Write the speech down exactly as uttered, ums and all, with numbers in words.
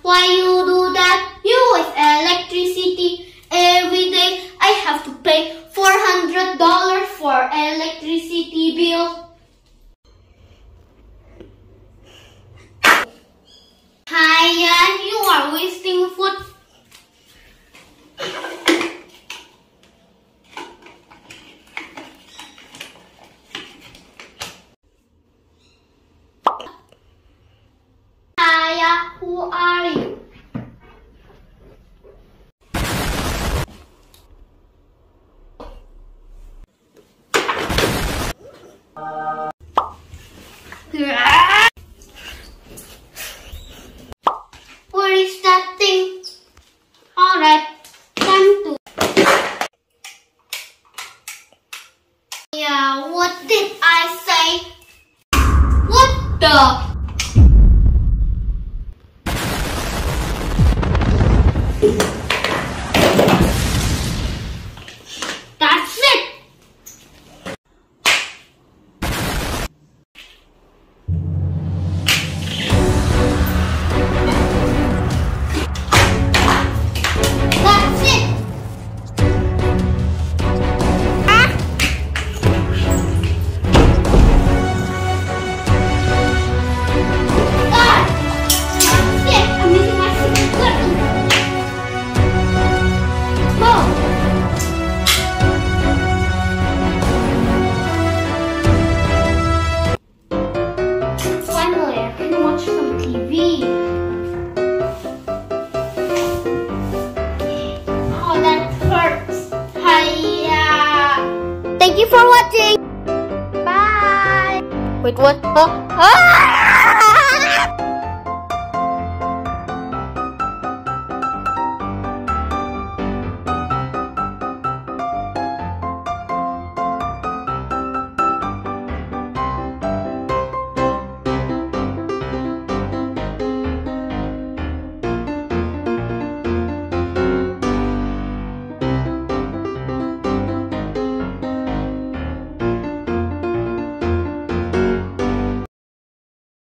Why you do that? You waste electricity every day. I have to pay four hundred dollars for electricity bill. Ryan, you are wasting food. Aya, who are you? Where is that thing? Alright, time to... Yeah, what did I say? What the... That's it! That's it! Ah! Ah! That's it! I'm using my secret button. Oh! Finally, I can watch some T V. Oh, that hurts. Hiya. Thank you for watching. Bye. Wait, what? Huh? Ah!